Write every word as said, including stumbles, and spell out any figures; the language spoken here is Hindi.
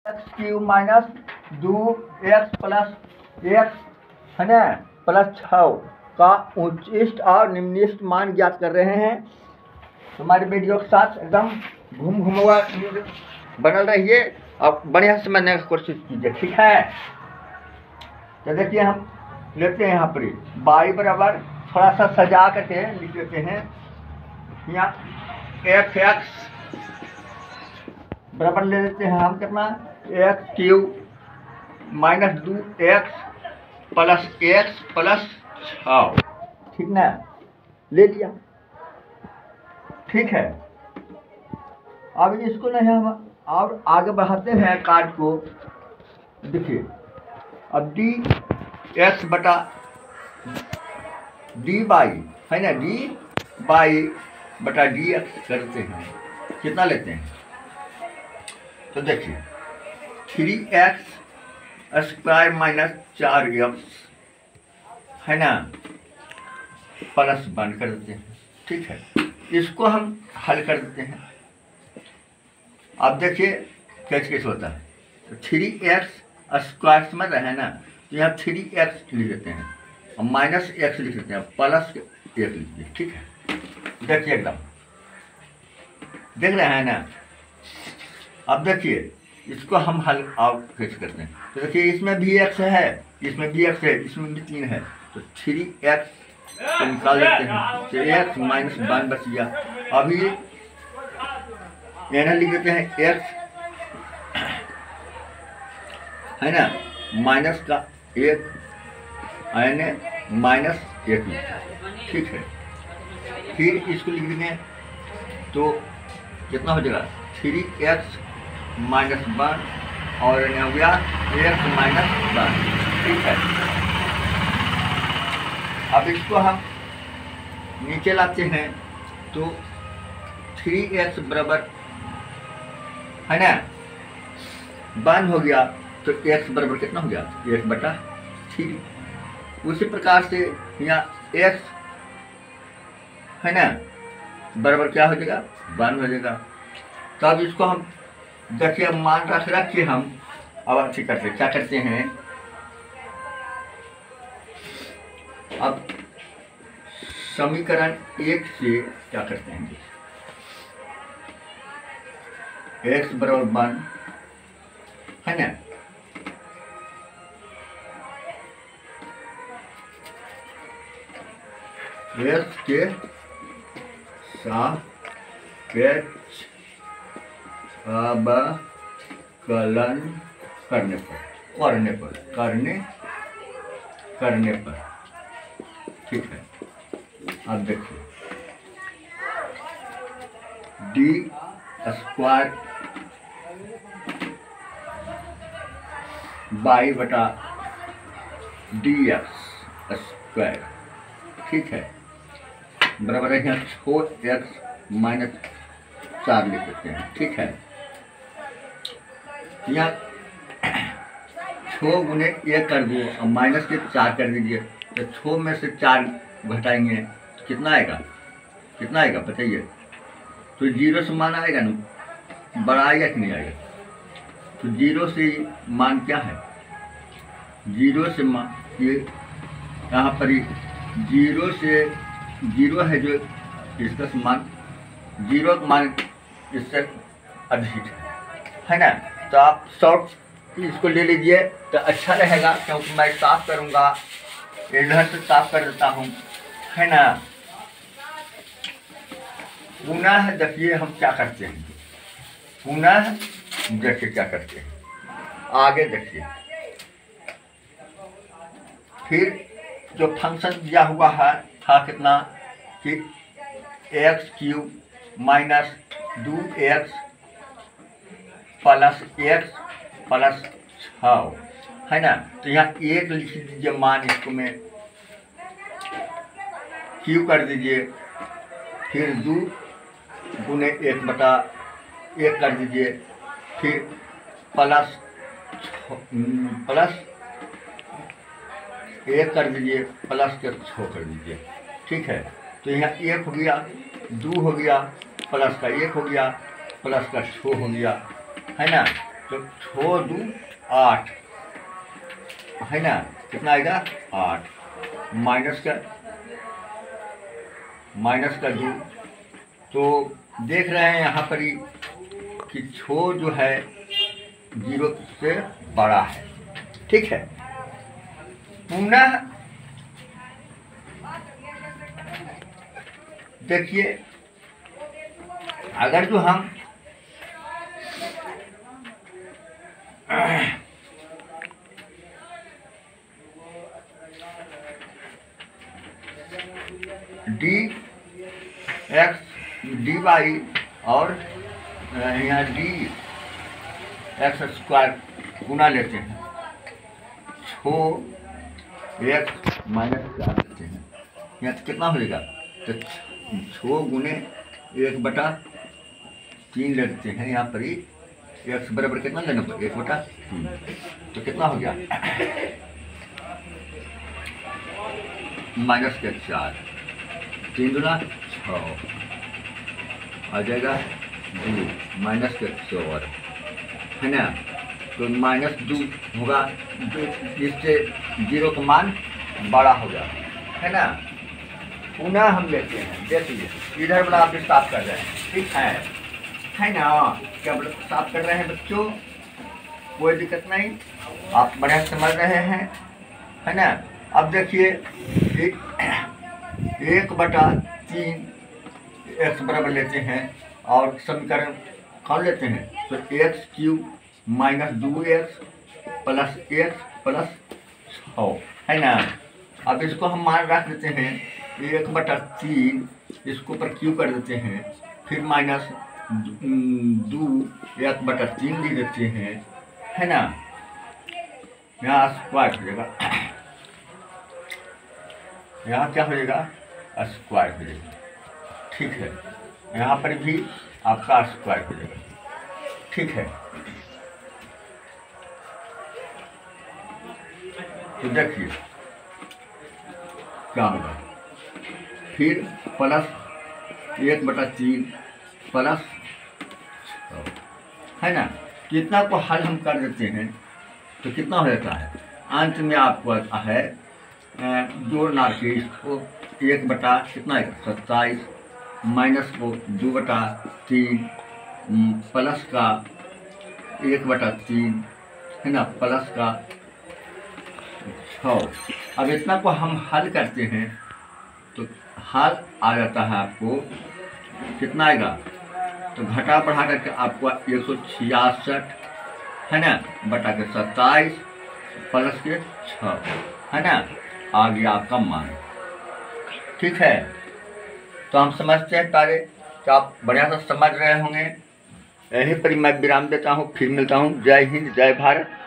एक्स क्यू माइनस दो एक्स प्लस एक्स है ना प्लस छः का उच्चिष्ट और निम्निष्ट मान ज्ञात कर रहे हैं। हमारे वीडियो के साथ एकदम घूम घूम हुआ बनल रहिए और बढ़िया समझने की कोशिश कीजिए, ठीक है। तो देखिए हम लेते हैं यहाँ पर बाई बराबर थोड़ा सा सजा करके लिख लेते हैं। यहाँ एफ एक्स बराबर ले लेते हैं हम कितना एक्स क्यू माइनस दो एक्स प्लस एक्स प्लस छः, ठीक ना, ले लिया, ठीक है। अब इसको नहीं हम और आगे बढ़ाते हैं कार्ड को। देखिए अब डी एक्स बटा डी बाई है ना, डी बाई बटा डी एक्स करते हैं, कितना लेते हैं। तो देखिए थ्री एक्स स्क्वायर माइनस चार एक्स है ना प्लस वन कर देते हैं, ठीक है। इसको हम हल कर देते हैं। अब देखिए कैसे कैसे होता है। तो थ्री एक्स स्क्वायर समझ रहे हैं ना, तो यहाँ थ्री एक्स लिख देते हैं और माइनस एक्स लिख देते हैं, प्लस एक लिख देते, ठीक है। देखिए एकदम देख रहे हैं ना। अब देखिए इसको हम हल आउट कैसे करते हैं। तो देखिए इसमें भी एक्स है, इसमें भी एक्स है, इसमें भी तीन है, तो थ्री एक्स को निकाल देते हैं, तो एक्स माइनस वन बच गया। अभी यहाँ लिख देते हैं एक्स है ना माइनस का एक यानी माइनस एक, ठीक है। फिर इसको लिख देंगे तो कितना हो जाएगा थ्री एक्स माइनस वन और हो गया एक्स माइनस वन, ठीक है। अब इसको हम नीचे लाते हैं तो थ्री एक्स बराबर है ना वन हो गया, तो एक्स बराबर कितना हो गया एक बटा थ्री। उसी प्रकार से यहाँ एक्स है ना बराबर क्या हो जाएगा वन हो जाएगा। तो अब इसको हम देखिए मान रख रख के हम अब अच्छी करते क्या करते हैं। अब समीकरण एक से क्या करते हैं, एक्स बराबर वन है ना, एक्स के सापेक्ष अवकलन करने पर करने पर करने करने पर ठीक है। अब देखिए डी स्क्वायर बाई बटा डी एक्स स्क्वायर, ठीक है, बराबर है यहाँ छः एक्स माइनस चार लिख देते हैं, ठीक है। यहाँ छः गुने एक कर दो और माइनस के चार कर दीजिए, तो छः में से चार घटाएंगे तो कितना आएगा कितना आएगा बताइए। तो जीरो से मान आएगा ना, बड़ा आएगा कि नहीं आएगा। तो जीरो से मान क्या है, जीरो से मान ये यहाँ पर ही जीरो से जीरो है जो इसका मान जीरो मान इससे अधिक है ना। तो आप शॉर्ट इसको ले लीजिए तो अच्छा रहेगा, क्योंकि मैं साफ करूँगा, इधर से साफ कर देता हूँ है ना। पुनः देखिए हम क्या करते हैं, पुनः देखिए क्या करते हैं, आगे देखिए। फिर जो फंक्शन दिया हुआ है था कितना कि एक्स क्यूब माइनस दो एक्स प्लस एक्स प्लस छः है ना। तो यहाँ एक लिख दीजिए मान, इसको में क्यू कर दीजिए, फिर दो गुने एक बटा एक कर दीजिए, फिर प्लस प्लस एक कर दीजिए, प्लस के छः कर दीजिए, ठीक है। तो यहाँ एक हो गया, दो हो गया, प्लस का एक हो गया, प्लस का छः हो गया है ना। तो छो दू आठ है ना, कितना आएगा आठ, माइनस का माइनस का दो, तो देख रहे हैं यहाँ पर ही कि छो जो है जीरो से बड़ा है। ठीक है, पुनः देखिए अगर जो हम डी एक्स डी वाई और यहाँ डी एक्स स्क्वायर गुना लेते हैं, छो एक्स माइनस चार लेते हैं, यहाँ कितना हो जाएगा, तो छो गुने एक बटा तीन लेते हैं, यहाँ पर ही एक्स बराबर कितना लेना पड़ेगा, एक बटा तीन, तो कितना हो गया माइनस के चार, तीन दुना छः आ जाएगा दो, माइनस के चार है ना, तो माइनस दो होगा, जिससे जीरो का मान बड़ा होगा है ना। पुनः हम लेते हैं, देखिए इधर बड़ा आप साफ कर रहे हैं, ठीक है है ना, क्या साफ कर रहे हैं बच्चों, कोई दिक्कत नहीं, आप बढ़िया समझ रहे हैं है ना। अब देखिए एक, एक बटा तीन एक्स बराबर लेते हैं और समीकरण कौन लेते हैं, तो एक्स क्यूब माइनस दो एक्स प्लस एक्स प्लस छः है ना। अब इसको हम मान रख देते हैं एक बटा तीन, इसको ऊपर क्यू कर देते हैं, फिर माइनस दो एक बटा तीन लिख देते हैं है ना, यहाँ स्क्वायर हो जाएगा, यहाँ क्या हो जाएगा स्क्वायर हो जाएगा। ठीक है, यहाँ पर भी आपका स्क्वायर हो जाएगा। ठीक है, तो देखिए क्या होगा, फिर प्लस एक बटा तीन प्लस है ना, कितना को हल हम कर देते हैं तो कितना हो जाता है, अंत में आपको है जोड़ना के इसको एक बटा कितना है सत्ताईस, माइनस को दो बटा तीन प्लस का एक बटा तीन है ना, प्लस का छः। अब इतना को हम हल करते हैं तो हल आ जाता है आपको कितना आएगा, तो घटा बढ़ा करके आपको एक सौ छियासठ है ना बटा के सत्ताईस प्लस के छः है ना, आ गया आपका मान। ठीक है, तो हम समझते हैं सारे, तो आप बढ़िया से समझ रहे होंगे। यहीं पर मैं विराम देता हूँ, फिर मिलता हूँ। जय हिंद, जय भारत।